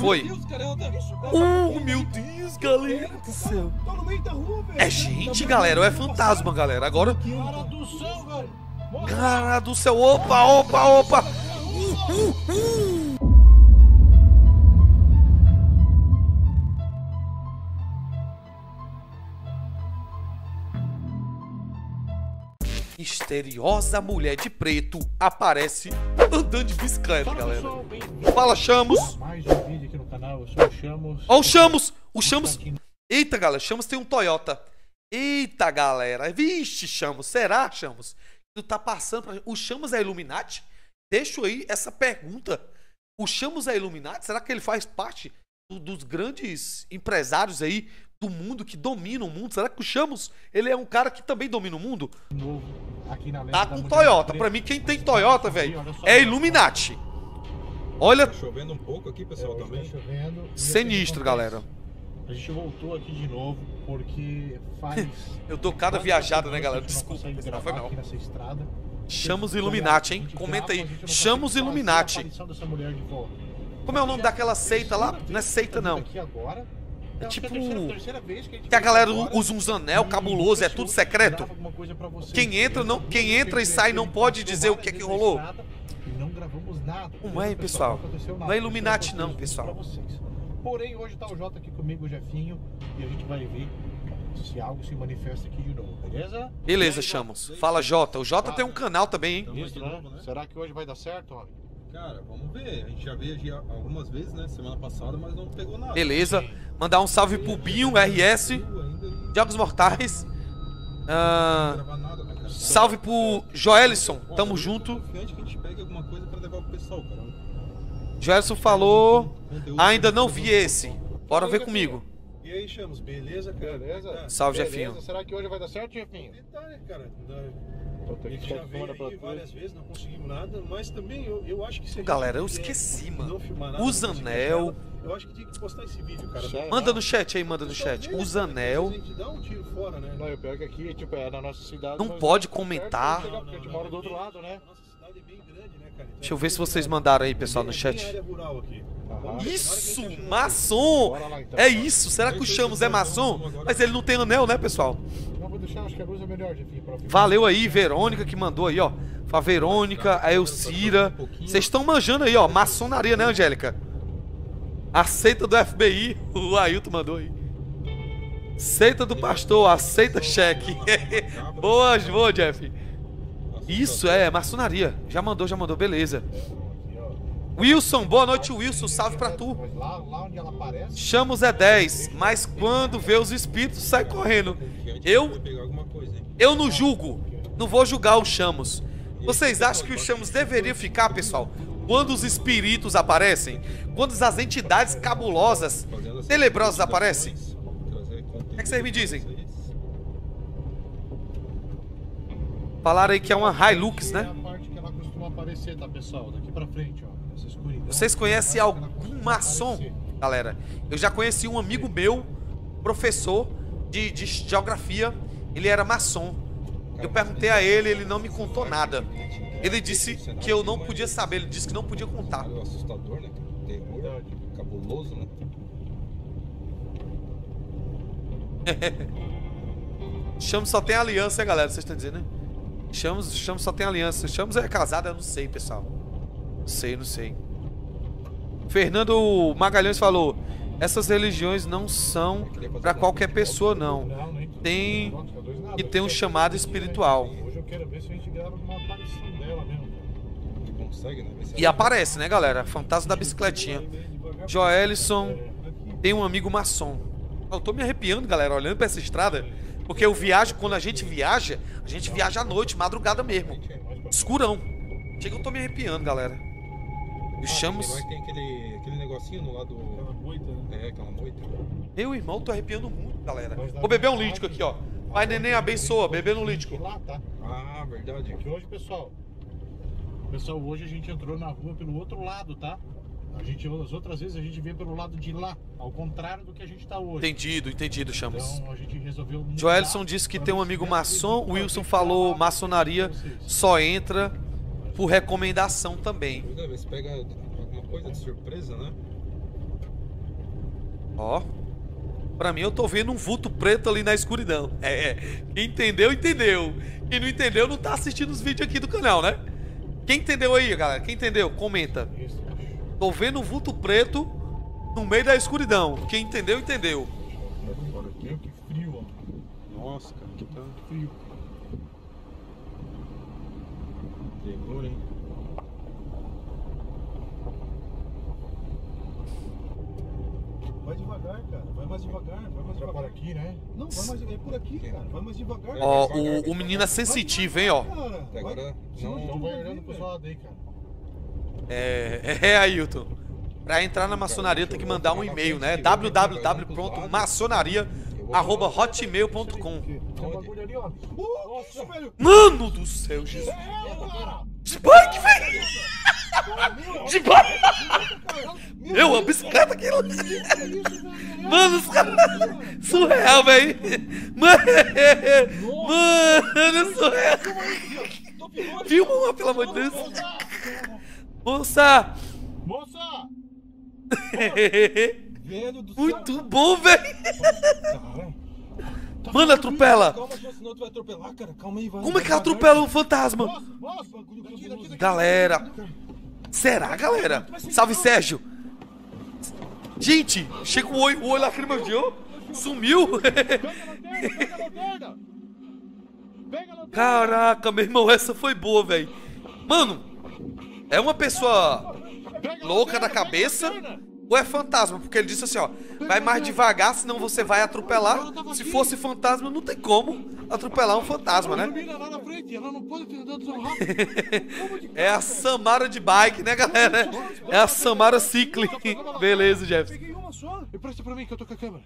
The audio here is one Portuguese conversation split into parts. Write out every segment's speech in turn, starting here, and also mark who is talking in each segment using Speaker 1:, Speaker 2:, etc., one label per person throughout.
Speaker 1: Foi.
Speaker 2: Meu Deus, cara, ela tá...
Speaker 1: Oh, meu Deus, galera do céu.
Speaker 2: Tá no meio da rua, velho.
Speaker 1: É gente, galera, ou é fantasma, galera? Agora...
Speaker 2: Cara do céu, velho.
Speaker 1: Cara do céu, opa, opa, opa. Misteriosa mulher de preto aparece andando de bicicleta, galera. Fala, Chamos.
Speaker 3: Mais um vídeo aqui no canal, eu sou o Chamos.
Speaker 1: Ó, o Chamos. O Chamos. Eita, galera, Chamos tem um Toyota. Eita, galera. Vixe, Chamos. Será, Chamos? Tu tá passando pra... O Chamos é Illuminati? Deixo aí essa pergunta. O Chamos é Illuminati? Será que ele faz parte dos grandes empresários aí do mundo que dominam o mundo? Será que o Chamos, ele é um cara que também domina o mundo?
Speaker 3: Novo aqui na
Speaker 1: Tá com Toyota. Pra mim, quem tem Toyota, velho, é Illuminati. Olha,
Speaker 2: Tá chovendo um pouco aqui, pessoal, também.
Speaker 3: Tá chovendo.
Speaker 1: sinistro, galera.
Speaker 3: A gente voltou aqui de novo porque faz...
Speaker 1: Eu dou cada viajada, né, galera? Desculpa,
Speaker 3: não
Speaker 1: pessoal, foi mal.
Speaker 3: aqui nessa estrada.
Speaker 1: Chamos Illuminati, hein? Comenta aí. Chamos Illuminati. Como é o nome daquela seita lá? Não é seita, não. É tipo... Que a galera usa uns anel cabuloso, é tudo secreto. Quem entra, não, quem entra e sai não pode dizer o que é que rolou. Não é, pessoal. Não é Illuminati, não, pessoal.
Speaker 3: Porém, hoje tá o Jota aqui comigo, o Jefinho, e a gente vai ver se algo se manifesta aqui de novo, beleza?
Speaker 1: Beleza, Chamos. Fala, Jota. O Jota tem um canal também, hein?
Speaker 3: Isso, né? Será que hoje vai dar certo, homem?
Speaker 2: Cara, vamos ver. A gente já veio aqui algumas vezes, né? Semana passada, mas não pegou nada.
Speaker 1: Beleza. Mandar um salve pro Binho, RS, Jogos Mortais. Salve pro Joelison. Tamo junto.
Speaker 2: Confiante que a gente pegue alguma coisa pra levar pro pessoal, cara.
Speaker 1: Joelison falou... Ainda não vi esse. Bora ver comigo.
Speaker 2: E aí, Chamos, beleza, cara?
Speaker 3: Beleza?
Speaker 1: Salve,
Speaker 3: Beleza.
Speaker 1: Jefinho.
Speaker 3: Será que hoje vai dar certo, Jefinho?
Speaker 2: Detalhe, cara.
Speaker 3: A
Speaker 2: A gente já veio aí várias vezes, não conseguimos nada, mas também eu acho que se a gente
Speaker 1: Galera, eu
Speaker 2: vier
Speaker 1: esqueci,
Speaker 2: e
Speaker 1: mano.
Speaker 2: não filmar nada,
Speaker 1: Os
Speaker 2: não conseguir
Speaker 1: anel.
Speaker 2: nada, eu acho que tinha que postar esse vídeo, cara.
Speaker 3: Sério?
Speaker 1: Manda no chat aí, manda no chat. Os anel.
Speaker 2: A gente dá um tiro fora, né?
Speaker 3: Não, o pior que aqui, tipo, é na nossa cidade.
Speaker 1: Não
Speaker 3: mas
Speaker 1: pode
Speaker 3: tá
Speaker 1: comentar.
Speaker 3: perto de chegar, porque a gente mora do outro lado, né?
Speaker 2: Nossa cidade é bem grande, né, cara? Então,
Speaker 1: Deixa eu ver se vocês mandaram aí, pessoal, no
Speaker 2: tem
Speaker 1: chat.
Speaker 2: área rural aqui.
Speaker 1: Isso, maçom!
Speaker 3: Bora lá, então.
Speaker 1: É isso. Será que o Chamos é maçom? Mas ele não tem anel, né, pessoal?
Speaker 3: Não, vou deixar, acho que a luz é melhor, Jefinho. pra filmar.
Speaker 1: Valeu aí, Verônica, que mandou aí, ó. A Verônica, a Elcira. Vocês estão manjando aí, ó. Maçonaria, né, Angélica? Aceita do FBI. O Ailton mandou aí. Seita do pastor, aceita cheque. Boa, boa, Jeff. Isso, é, maçonaria. Já mandou, beleza. Wilson, boa noite, Wilson. Salve pra tu.
Speaker 3: Mas lá onde ela aparece.
Speaker 1: Chamos é 10, mas quando vê os espíritos, sai correndo. Eu não julgo. Não vou julgar o Chamos. Vocês acham que o Chamos deveria ficar, pessoal, quando os espíritos aparecem? Quando as entidades cabulosas, tenebrosas aparecem? O que vocês me dizem? Falaram aí que é uma Hilux,
Speaker 3: É
Speaker 1: né?
Speaker 3: a parte que ela costuma aparecer, tá, pessoal? Daqui pra frente, ó. Essa escuridão.
Speaker 1: Vocês conhecem algum maçom, galera? Eu já conheci um amigo meu, professor de geografia. Ele era maçom. Eu perguntei a ele, ele não me contou nada. Ele disse que eu não podia saber, ele disse que não podia contar.
Speaker 2: Assustador, né? Terror, cabuloso, né?
Speaker 1: Chamos só tem aliança, hein, galera? Vocês estão dizendo, né? Chamos só tem aliança. Chamos é casado, eu não sei, pessoal. Não sei. Fernando Magalhães falou: essas religiões não são pra qualquer pessoa, não. Tem que ter um chamado espiritual.
Speaker 3: Hoje eu quero ver se a gente grava uma aparição dela mesmo.
Speaker 2: Consegue, né?
Speaker 1: E aparece, né, galera? Fantasma da bicicletinha. Joelison tem um amigo maçom. Eu tô me arrepiando, galera, olhando pra essa estrada. Porque eu viajo, quando a gente viaja à noite, madrugada mesmo. Escurão. Chega, eu tô me arrepiando, galera. E Chamos...
Speaker 2: Tem aquele negocinho no lado... Aquela moita, né? É, aquela moita.
Speaker 1: Meu irmão, tô arrepiando muito, galera. Vou beber um lítico aqui, ó. Pai neném abençoa, bebendo um lítico.
Speaker 3: Lá, tá?
Speaker 2: Ah, verdade.
Speaker 3: Que hoje, pessoal, hoje a gente entrou na rua pelo outro lado, tá? As outras vezes a gente veio pelo lado de lá, ao contrário do que a gente tá hoje.
Speaker 1: Entendido, Chamos.
Speaker 3: Então a gente resolveu mudar.
Speaker 1: Joelson disse que tem um amigo maçom. O Wilson falou maçonaria só entra por recomendação também.
Speaker 2: Toda vez pega alguma coisa de surpresa, né?
Speaker 1: Ó. Pra mim, eu tô vendo um vulto preto ali na escuridão. Quem entendeu, entendeu. Quem não entendeu, não tá assistindo os vídeos aqui do canal, né? Quem entendeu aí, galera? Quem entendeu? Comenta. Tô vendo um vulto preto no meio da escuridão. Quem entendeu, entendeu.
Speaker 3: Meu, que frio, ó.
Speaker 2: Nossa, cara, que tá
Speaker 3: Frio.
Speaker 2: terror, hein?
Speaker 4: Vai devagar, cara. Vai mais devagar, vai mais
Speaker 3: Pra
Speaker 4: devagar.
Speaker 3: aqui, né?
Speaker 4: Não, vai mais é por aqui, cara. Vai mais devagar.
Speaker 1: Ó, o menino é sensitivo, hein, ó.
Speaker 4: Cara,
Speaker 2: Até agora
Speaker 4: senão
Speaker 2: não-
Speaker 4: tu
Speaker 3: Então vai
Speaker 4: ver,
Speaker 3: olhando pros
Speaker 4: velho.
Speaker 3: lados aí, cara.
Speaker 1: Ailton. Pra entrar na maçonaria tem que mandar um e-mail, né? www.maçonaria@hotmail.com.
Speaker 3: Tem um bagulho ali, ó.
Speaker 4: Nossa, velho.
Speaker 1: Mano do céu, Jesus. De bike, velho! De bike! Meu, a bicicleta aqui. Mano, os caras. Surreal, velho. Mano, surreal. Filma uma, pelo amor de Deus. Moça!
Speaker 3: Moça!
Speaker 2: Velho do céu.
Speaker 1: Muito bom, velho.
Speaker 3: Caralho.
Speaker 1: Mano, atropela.
Speaker 2: Calma, senão tu vai atropelar, cara. Calma aí, vai.
Speaker 1: Como é que atropela um fantasma?
Speaker 3: Moça! Daqui.
Speaker 1: Galera. Será, galera? Salve, Sérgio. Gente, chega o olho lacrimeou. Sumiu.
Speaker 3: Pega a lanterna! Pega a lanterna!
Speaker 1: Caraca, meu irmão, essa foi boa, velho. Mano, é uma pessoa louca da cabeça ou é fantasma? Porque ele disse assim, ó, vai mais devagar, senão você vai atropelar. Se fosse fantasma, não tem como atropelar um fantasma, né?
Speaker 3: Mira lá na frente, ela não pode ter andado tão rápido.
Speaker 1: É a Samara de bike, né, galera? É a Samara Cycling. Beleza, Jefferson.
Speaker 4: Peguei uma só.
Speaker 3: Empresta pra mim que eu tô com a câmera.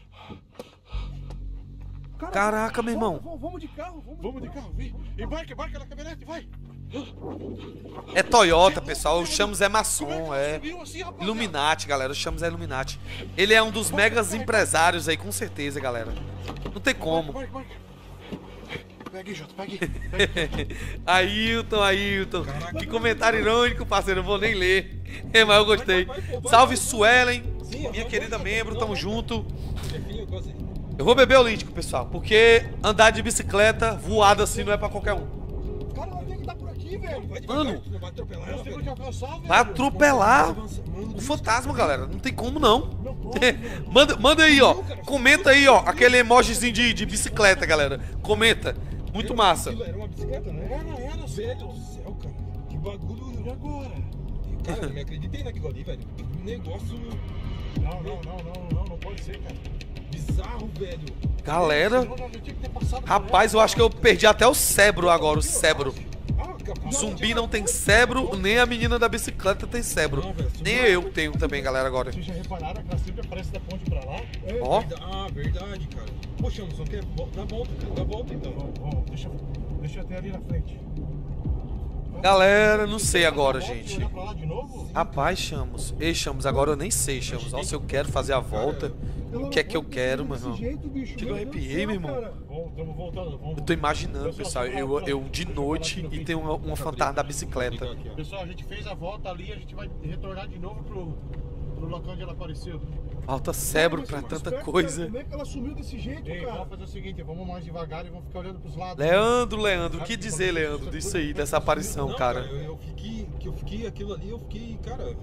Speaker 4: Cara,
Speaker 1: Caraca, meu irmão.
Speaker 4: Vamos de carro,
Speaker 3: Vamos de carro, vem. Embarca na caminhonete, vai.
Speaker 1: É Toyota, pessoal. O Chamos é maçom, é
Speaker 3: Subiu assim, rapaziada.
Speaker 1: Illuminati, galera. O Chamos é Illuminati. Ele é um dos megas empresários aí, com certeza, galera. Não tem como.
Speaker 3: Embarca. Pega aí, Jota, pega aí.
Speaker 1: Ailton. Que comentário irônico, parceiro. Eu vou nem ler. Mas eu gostei. Salve, Suelen. Minha querida membro, tamo junto.
Speaker 2: Chefinho, quase.
Speaker 1: Eu vou beber o lítico, pessoal. Porque andar de bicicleta voada assim não é pra qualquer um.
Speaker 4: Cara, ela tem que estar por aqui, velho.
Speaker 2: Vai devagar,
Speaker 1: Mano.
Speaker 2: tu não vai atropelar ela,
Speaker 3: Nós temos
Speaker 2: velho.
Speaker 3: que alcançar, velho.
Speaker 1: Vai atropelar
Speaker 2: Mano,
Speaker 1: o fantasma, galera. Não tem como, não.
Speaker 3: Não pode.
Speaker 1: Manda aí, ó. Comenta aí, ó. Aquele emojizinho de bicicleta, galera. Comenta. Muito massa.
Speaker 2: aquilo era uma bicicleta, né?
Speaker 3: Era,
Speaker 2: Velho do céu, cara. Que bagulho.
Speaker 3: E agora?
Speaker 2: Cara, eu não me acreditei naquilo ali, velho. Que negócio
Speaker 3: Não pode ser, cara.
Speaker 2: bizarro, velho.
Speaker 1: Galera.
Speaker 3: Senão nós tinha que ter passado por
Speaker 1: Rapaz, eu acho que eu perdi até o cérebro agora, o cérebro.
Speaker 2: Ah,
Speaker 1: O zumbi não tem cérebro, nem a menina da bicicleta tem cérebro. Nem eu tenho também, galera, agora.
Speaker 3: Vocês já repararam que ela sempre aparece da ponte pra lá?
Speaker 1: Ó.
Speaker 2: Ah, verdade, cara. Poxa, não quer dar volta, cara. Dá volta então.
Speaker 3: Vamos, deixa eu até ali na frente.
Speaker 1: Galera, não sei agora, gente.
Speaker 3: Olhar pra lá de novo?
Speaker 1: Rapaz, Chamos. Ei, Chamos, agora eu nem sei, Chamos. Ó, se eu quero fazer a volta. O que é que eu quero, meu irmão? Chega, eu arrepiei, meu irmão.
Speaker 3: Estamos voltando. Vamos.
Speaker 1: Eu tô imaginando, pessoal, eu de noite e tem uma fantasma da bicicleta.
Speaker 2: Aqui, ó.
Speaker 3: Pessoal, a gente fez a volta ali, a gente vai retornar de novo pro local onde ela apareceu.
Speaker 1: Falta cérebro pra tanta coisa.
Speaker 4: Como é que ela sumiu desse jeito,
Speaker 3: Ei,
Speaker 4: cara?
Speaker 3: vamos fazer o seguinte, vamos mais devagar e vamos ficar olhando pros lados.
Speaker 1: Leandro, o que dizer, Leandro, disso aí, dessa aparição,
Speaker 2: Não,
Speaker 1: cara?
Speaker 2: eu fiquei aquilo ali, eu fiquei, cara.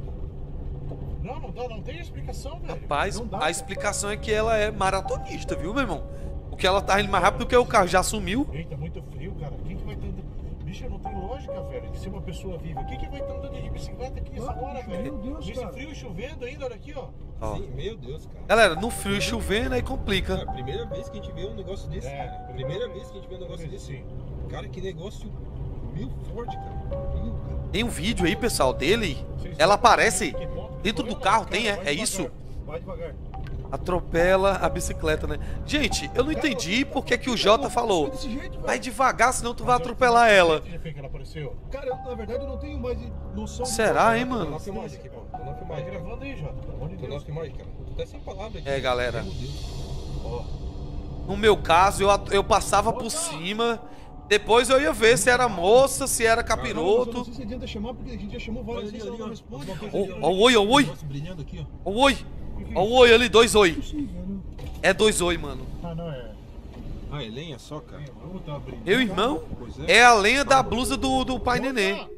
Speaker 3: Não tem explicação, velho.
Speaker 1: Rapaz,
Speaker 4: Não dá,
Speaker 1: a
Speaker 4: cara.
Speaker 1: explicação é que ela é maratonista, viu, meu irmão? Porque ela tá indo mais rápido do que o carro, já sumiu.
Speaker 3: Eita, muito frio, cara. Quem que vai estar andando? Bicho, não tem lógica, velho, de ser uma pessoa viva. Quem que vai estar andando de bicicleta aqui essa hora, velho?
Speaker 4: Meu Deus,
Speaker 3: Nesse
Speaker 4: cara.
Speaker 3: frio e chovendo ainda, olha aqui, ó.
Speaker 1: Ó.
Speaker 2: Sim, meu Deus, cara.
Speaker 1: Galera, no frio e chovendo aí complica.
Speaker 2: Cara, primeira vez que a gente vê um negócio desse,
Speaker 3: É,
Speaker 2: cara. Primeira vez que a gente vê um negócio desse.
Speaker 3: Sim.
Speaker 2: Cara, que negócio mil forte, cara. Mil, cara.
Speaker 1: Tem um vídeo aí, pessoal, dele. Ela aparece dentro do carro, tem, é isso?
Speaker 4: Vai devagar.
Speaker 1: Atropela a bicicleta, né? Gente, eu não entendi por que que o Jota falou.
Speaker 4: Desse jeito, velho.
Speaker 1: Vai devagar, senão tu vai atropelar ela.
Speaker 3: Que que ela apareceu?
Speaker 4: Cara, na verdade eu não tenho mais noção. de-
Speaker 1: Será, hein,
Speaker 2: Tô
Speaker 1: mano?
Speaker 2: na filmagem aqui, pô. Tô na
Speaker 3: Vai
Speaker 2: filmagem.
Speaker 3: gravando aí, Jota. Pelo amor de
Speaker 2: Tô na
Speaker 3: Deus.
Speaker 2: filmagem, cara. Tô até sem palavras aqui.
Speaker 1: É, galera.
Speaker 2: Meu Deus.
Speaker 3: Ó.
Speaker 1: No meu caso, eu passava por cima. Depois eu ia ver se era moça, se era
Speaker 4: Não, mas eu não
Speaker 1: capiroto.
Speaker 4: sei se adianta chamar, porque a gente já chamou várias
Speaker 2: Olha
Speaker 4: vezes
Speaker 2: ali,
Speaker 4: ela não
Speaker 2: ó.
Speaker 4: responde.
Speaker 2: Alguma coisa
Speaker 1: Ó,
Speaker 2: ali,
Speaker 1: ó, oi, ó, oi.
Speaker 2: Negócio brilhando aqui, ó.
Speaker 1: Oi. Ó o oi ali, 2 oi.
Speaker 4: Não sei, velho.
Speaker 1: É 2 oi, mano.
Speaker 3: Ah, não é.
Speaker 2: Ah, é lenha só, cara.
Speaker 3: Vamos dar uma briga.
Speaker 1: Meu irmão,
Speaker 2: Pois
Speaker 1: é a lenha da blusa do pai neném.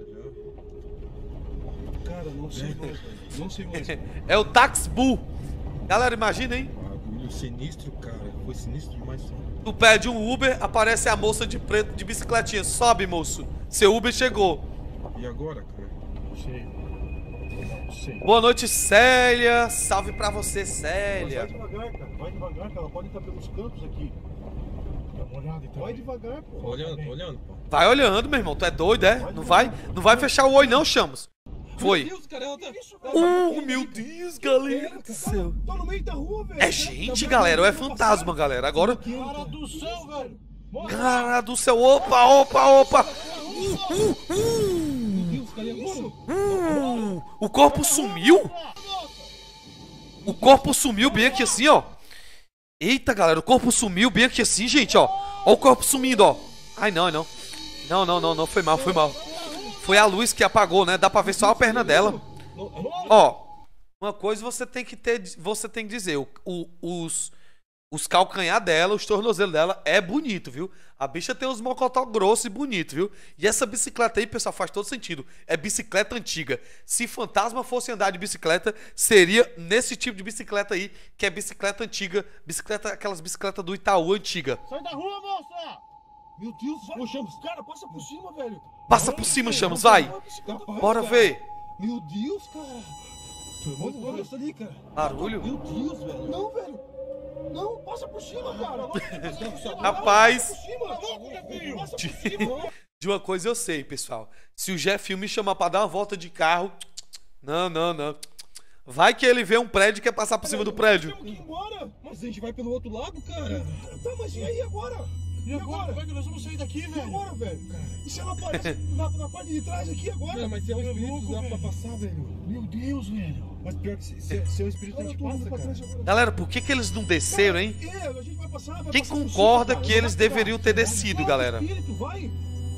Speaker 4: Cara, não sei mais, velho. Não sei mais.
Speaker 1: É o Tax Bull. Galera, imagina, hein?
Speaker 2: Bagulho sinistro, cara. Foi sinistro demais.
Speaker 1: Tu pede um Uber, aparece a moça de preto de bicicletinha. Sobe, moço. Seu Uber chegou.
Speaker 2: E agora, cara?
Speaker 3: Não sei. Não sei.
Speaker 1: Boa noite, Célia. Salve pra você,
Speaker 4: Mas vai
Speaker 1: Célia.
Speaker 4: devagar, cara. Vai devagar, cara. Ela pode estar pelos cantos aqui.
Speaker 3: Dá uma olhada então.
Speaker 4: Vai devagar, pô.
Speaker 2: Tô olhando, pô.
Speaker 1: Vai olhando, meu irmão. Tu é doido, é? Não vai fechar o oi, não, Chamos. Foi.
Speaker 2: Meu Deus, cara, ela tá...
Speaker 1: Meu Deus, galera do céu.
Speaker 4: Tá no meio da rua, velho.
Speaker 1: É gente, galera. Ou é fantasma, galera. Agora.
Speaker 3: Cara do céu, velho. Moça,
Speaker 1: Cara do céu. Opa, opa, opa.
Speaker 2: Meu Deus, cara, e agora?
Speaker 1: O corpo sumiu? O corpo sumiu bem aqui assim, ó. Eita, galera. O corpo sumiu bem aqui assim, gente, ó. Ó o corpo sumindo, ó. Ai, não, não. Não. Foi mal, foi mal. Foi a luz que apagou, né? Dá pra ver só a perna dela. Ó, uma coisa você tem que dizer, os calcanhar dela, os tornozelos dela é bonito, viu? A bicha tem uns mocotó grossos e bonito, viu? E essa bicicleta aí, pessoal, faz todo sentido. É bicicleta antiga. Se fantasma fosse andar de bicicleta, seria nesse tipo de bicicleta aí, que é bicicleta antiga, aquelas bicicletas do Itaú antiga.
Speaker 3: sai da rua, moça!
Speaker 4: Meu Deus, ô Chamos, cara, passa por cima, velho.
Speaker 1: Passa por cima, Chamos, vai. Bora ver.
Speaker 4: Meu Deus, cara. Olha isso ali, cara.
Speaker 1: Barulho?
Speaker 4: Meu Deus, velho. Não, velho. Não, passa por cima, cara.
Speaker 1: Rapaz,
Speaker 4: Passa por cima. Passa por cima.
Speaker 1: de uma coisa eu sei, pessoal. Se o Jeff me chamar pra dar uma volta de carro, não. Vai que ele vê um prédio e quer passar por cima do prédio.
Speaker 4: Temos que ir embora. Mas a gente vai pelo outro lado, cara. Tá, mas e aí agora?
Speaker 3: E agora? Como é que nós vamos sair daqui,
Speaker 4: E
Speaker 3: velho?
Speaker 4: agora, velho? E se ela aparece na parte de trás aqui agora?
Speaker 2: Cara, mas se é o espírito, dá pra passar, velho.
Speaker 3: Meu Deus, velho.
Speaker 2: Mas pior que se é o espírito, a
Speaker 4: Cara,
Speaker 2: gente
Speaker 4: eu tô indo
Speaker 2: passa,
Speaker 4: pra
Speaker 2: cara.
Speaker 4: trás agora.
Speaker 1: Galera, por que eles não desceram, hein?
Speaker 4: A gente vai passar, vai
Speaker 1: Quem
Speaker 4: passar por
Speaker 1: concorda
Speaker 4: cima,
Speaker 1: que
Speaker 4: cara.
Speaker 1: eles
Speaker 4: Vai,
Speaker 1: deveriam ter descido, galera?
Speaker 4: Espírito, vai.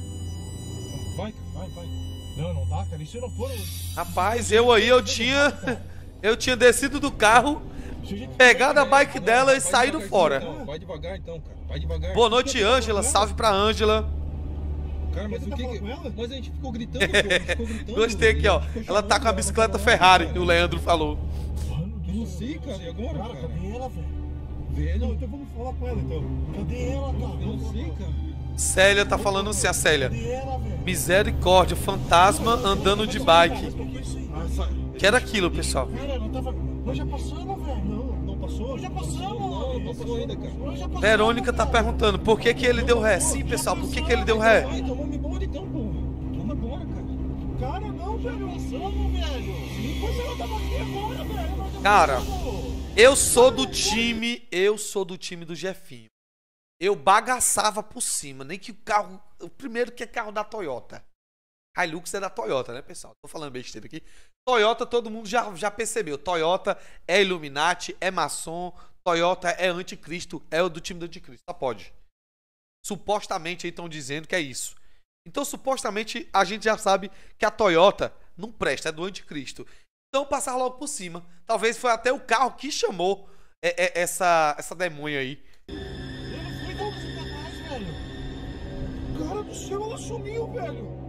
Speaker 2: Vai, cara, vai.
Speaker 3: Não dá, cara. E se não for...
Speaker 1: Rapaz, eu tinha descido do carro, pegado a bike dela e saído fora.
Speaker 2: Então, vai devagar então, cara. Vai devagar.
Speaker 1: Boa noite, Ângela. Salve pra Ângela.
Speaker 2: Cara, mas
Speaker 4: Você
Speaker 2: o que
Speaker 4: tá
Speaker 2: que...
Speaker 4: falando com ela?
Speaker 2: Mas a gente ficou gritando, pô. A gente ficou gritando.
Speaker 1: Gostei aqui, ó. Ela tá com a bicicleta Ferrari, o Leandro falou.
Speaker 3: Mano,
Speaker 2: Eu não sei, cara. E agora,
Speaker 3: Cara,
Speaker 2: cara?
Speaker 3: cadê ela, velho?
Speaker 4: Não,
Speaker 2: Velho,
Speaker 4: então vamos falar com ela, então.
Speaker 3: Cadê ela, cara?
Speaker 2: eu não sei, cara.
Speaker 1: Célia tá falando assim, a Célia.
Speaker 3: Cadê ela, velho?
Speaker 1: Misericórdia, fantasma andando de bike. Que era aquilo, pessoal.
Speaker 3: Cara, não tava... Nós já passamos, velho.
Speaker 4: Não passou?
Speaker 3: Nós já passamos.
Speaker 2: Não passou ainda, cara.
Speaker 3: Nós já passamos.
Speaker 1: Verônica tá perguntando por que ele deu ré. Sim, pessoal, por que ele deu ré?
Speaker 2: Vai, então vamos embora então, pô. Vamos embora, cara.
Speaker 4: Cara, não, velho.
Speaker 3: Passamos, velho.
Speaker 4: Sim, mas ela tava aqui agora, velho. Nós já
Speaker 1: Cara,
Speaker 4: passamos.
Speaker 1: eu sou do time do Jefinho. Eu bagaçava por cima, nem que o carro, o primeiro que é carro da Toyota. Hilux é da Toyota, né, pessoal? Tô falando besteira aqui. Toyota, todo mundo já percebeu. Toyota é Illuminati, é maçom. Toyota é anticristo, é o do time do anticristo. Só pode. Supostamente aí estão dizendo que é isso. Então, supostamente, a gente já sabe que a Toyota não presta, é do anticristo. Então, passar logo por cima. Talvez foi até o carro que chamou essa demônia aí.
Speaker 3: Eu não fui dar pra trás, velho.
Speaker 4: Cara do céu, ela sumiu, velho.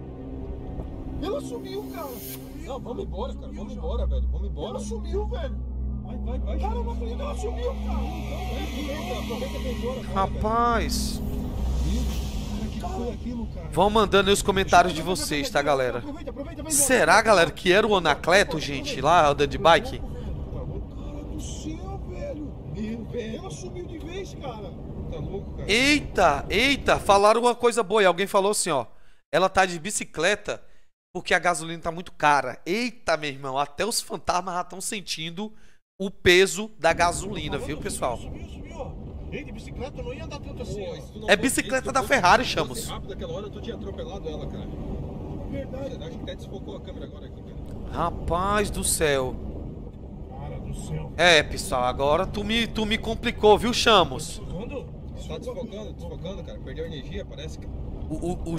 Speaker 4: Ela sumiu, cara.
Speaker 2: Não, vamos embora, cara. Vamos embora, velho. Vamos embora.
Speaker 4: Ela sumiu, velho.
Speaker 2: Vai.
Speaker 4: Cara, eu não acredito, ela sumiu, cara.
Speaker 2: Aproveita que embora, cara.
Speaker 1: Rapaz,
Speaker 2: Cara, que foi aquilo, cara?
Speaker 1: vão mandando aí os comentários de vocês, tá, galera?
Speaker 4: Aproveita.
Speaker 1: Será, galera, que era o Anacleto, gente, lá andando de bike?
Speaker 4: Cara do céu, velho.
Speaker 2: Meu, velho.
Speaker 4: Ela sumiu de vez, cara.
Speaker 2: Tá louco, cara?
Speaker 1: Eita, falaram uma coisa boa. E alguém falou assim, ó. Ela tá de bicicleta porque a gasolina tá muito cara. Eita, meu irmão, até os fantasmas já estão sentindo o peso da gasolina, viu, pessoal?
Speaker 3: Sumiu. Ei, de bicicleta eu não ia andar tanto assim,
Speaker 2: Pô,
Speaker 3: ó.
Speaker 2: se tu não
Speaker 1: É
Speaker 2: fosse
Speaker 1: bicicleta
Speaker 2: isso,
Speaker 1: da
Speaker 2: se
Speaker 1: Ferrari,
Speaker 2: fosse
Speaker 1: Chamos.
Speaker 2: rápido aquela hora, tu tinha atropelado ela, cara.
Speaker 4: Verdade.
Speaker 2: Acho que até desfocou a câmera agora aqui, cara.
Speaker 1: Rapaz do céu.
Speaker 3: Cara do céu.
Speaker 1: É, pessoal, agora tu me complicou, viu, Chamos?
Speaker 3: Quando?
Speaker 2: Tá desfocando, cara. Perdeu energia, parece que...
Speaker 1: O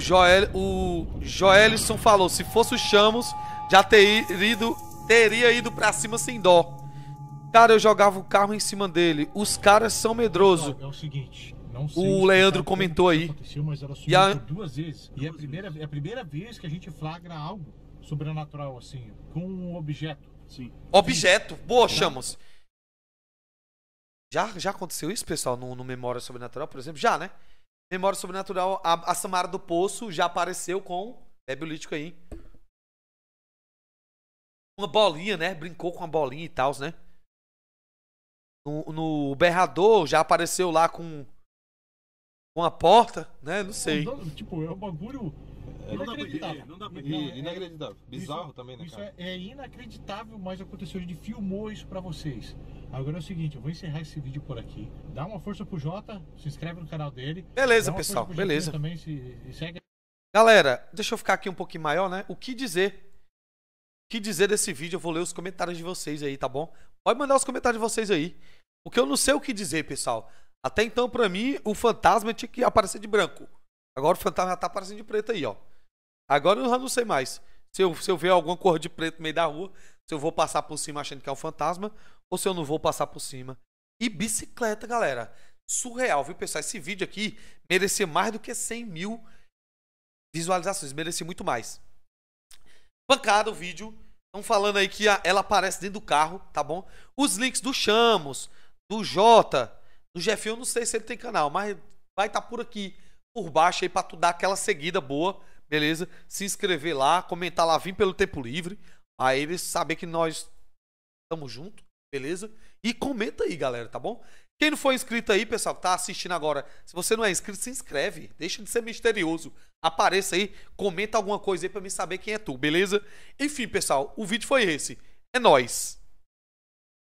Speaker 1: Joelison falou, se fosse o Chamos, já teria ido pra cima sem dó. Cara, eu jogava o carro em cima dele. Os caras são medrosos.
Speaker 3: É o seguinte, não sei
Speaker 1: O
Speaker 3: explicar
Speaker 1: Leandro
Speaker 3: como
Speaker 1: comentou
Speaker 3: isso
Speaker 1: aí.
Speaker 3: aconteceu, mas ela
Speaker 1: E
Speaker 3: sumiu
Speaker 1: a-
Speaker 3: por 2 vezes. E é a primeira vez que a gente flagra algo sobrenatural, assim, com um objeto.
Speaker 4: Sim.
Speaker 1: Objeto. Boa, Chamos. Já aconteceu isso, pessoal, no Memória Sobrenatural, por exemplo? Já, né? Memória Sobrenatural, a Samara do Poço já apareceu com... Bebe o lítico aí. Uma bolinha, né? Brincou com a bolinha e tal, né? No Berrador já apareceu lá com a porta, né? Não sei.
Speaker 3: Tipo, é um bagulho
Speaker 4: Não dá pra
Speaker 3: inacreditável.
Speaker 4: entender, não dá pra
Speaker 3: Não,
Speaker 4: entender.
Speaker 3: é-
Speaker 2: Inacreditável. Bizarro também, né,
Speaker 3: Isso
Speaker 2: cara?
Speaker 3: é inacreditável, mas aconteceu. A gente filmou isso pra vocês. Agora é o seguinte, eu vou encerrar esse vídeo por aqui. Dá uma força pro Jota, se inscreve no canal dele.
Speaker 1: Beleza,
Speaker 3: Dá uma
Speaker 1: pessoal,
Speaker 3: força pro
Speaker 1: beleza.
Speaker 3: Jefinho também, e segue.
Speaker 1: Galera, deixa eu ficar aqui um pouquinho maior, né? O que dizer? O que dizer desse vídeo? Eu vou ler os comentários de vocês aí, tá bom? Pode mandar os comentários de vocês aí. Porque eu não sei o que dizer, pessoal. Até então, pra mim, o fantasma tinha que aparecer de branco. Agora o fantasma já tá aparecendo de preto aí, ó. Agora eu já não sei mais. Se eu ver alguma cor de preto no meio da rua, se eu vou passar por cima achando que é um fantasma, ou se eu não vou passar por cima. E bicicleta, galera. Surreal, viu, pessoal? Esse vídeo aqui merecia mais do que 100 mil visualizações. Merecia muito mais. Pancada o vídeo. Estão falando aí que ela aparece dentro do carro, tá bom? Os links do Chamos, do Jota, do Jefinho, eu não sei se ele tem canal, mas vai estar por aqui, por baixo aí, pra tu dar aquela seguida boa, beleza? Se inscrever lá, comentar lá, vir pelo Tempo Livre, aí eles saber que nós estamos juntos, beleza? E comenta aí, galera, tá bom? Quem não for inscrito aí, pessoal, que tá assistindo agora, se você não é inscrito, se inscreve, deixa de ser misterioso, apareça aí, comenta alguma coisa aí pra mim saber quem é tu, beleza? Enfim, pessoal, o vídeo foi esse, é nóis!